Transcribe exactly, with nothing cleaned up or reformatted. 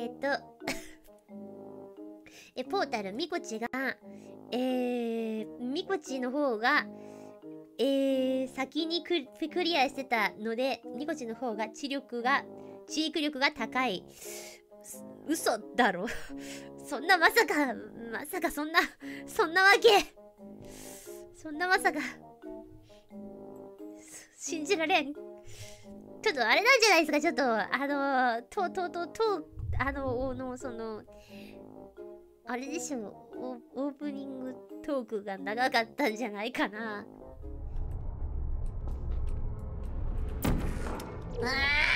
ーとえポータルミコチがえーミコチの方がえー先にククリアしてたので、ミコチの方が知力が知育力が高い。嘘だろそんなまさかまさかそんなそんなわけそんなまさか信じられん。ちょっとあれなんじゃないですか。ちょっとあのととととあののそのあれでしょ、オープニングトークが長かったんじゃないかな。ああ